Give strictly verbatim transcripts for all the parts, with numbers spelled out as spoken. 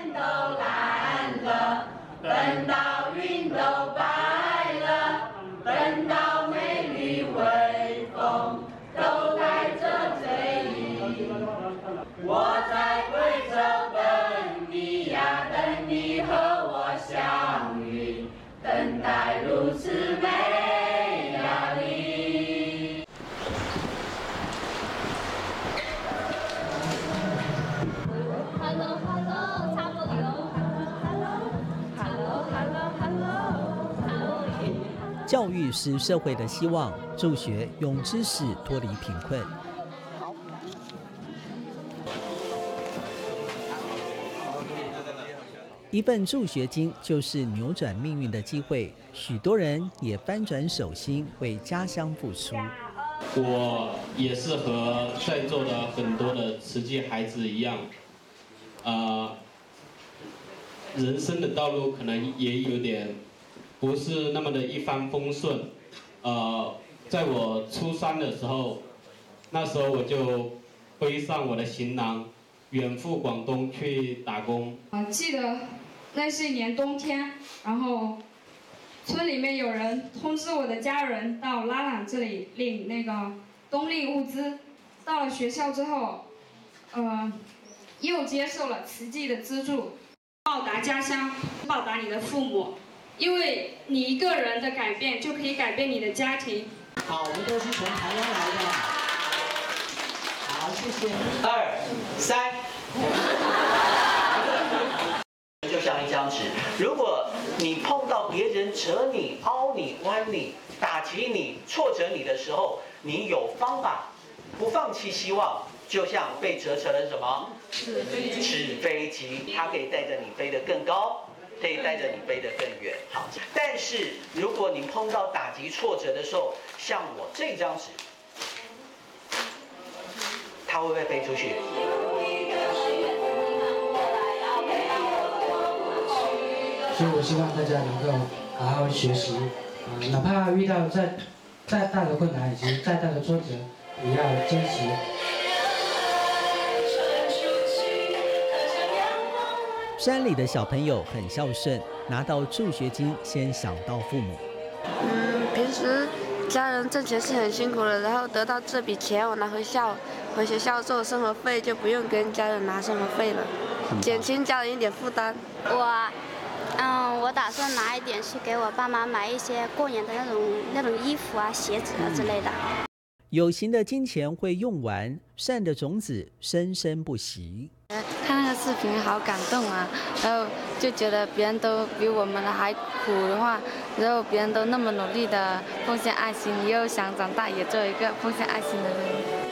都蓝了，等到云都白了，等到美丽微风都带着醉意。我在贵州等你呀，等你和我相遇，等待如此美呀丽。 Hello Hello， 差不多了。Hello Hello Hello Hello。 教育是社会的希望，助学用知识脱离贫困。一份助学金就是扭转命运的机会，许多人也翻转手心，为家乡付出。 我也是和在座的很多的慈济孩子一样，呃，人生的道路可能也有点不是那么的一帆风顺。呃，在我初三的时候，那时候我就背上我的行囊，远赴广东去打工。 我记得那是一年冬天，然后村里面有人通知我的家人到拉朗这里领那个冬令物资。到了学校之后，呃，又接受了慈济的资助，报答家乡，报答你的父母，因为你一个人的改变就可以改变你的家庭。 好，我们都是从台湾来的。好，谢谢。二三。就像一张纸，如果你碰到别人折你、凹你、弯你、打击你、挫折你的时候，你有方法，不放弃希望，就像被折成了什么？纸飞机。纸飞机，它可以带着你飞得更高，可以带着你飞得更远。好，但是如果你碰到打击、挫折的时候，像我这张纸，它会不会飞出去？ 所以我希望大家能够好好学习，啊、呃，哪怕遇到再再大的困难以及再大的挫折，也要坚持。 山里的小朋友很孝顺，拿到助学金先想到父母。 嗯，平时家人挣钱是很辛苦的，然后得到这笔钱，我拿回校回学校做生活费，就不用跟家人拿生活费了，减轻家人一点负担。 我。嗯，我打算拿一点去给我爸妈买一些过年的那种那种衣服啊、鞋子啊之类的。 有形的金钱会用完，善的种子生生不息。 看那个视频好感动啊，然后就觉得别人都比我们还苦的话，然后别人都那么努力的奉献爱心，你又想长大也做一个奉献爱心的人。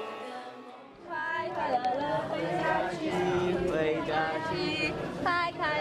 太开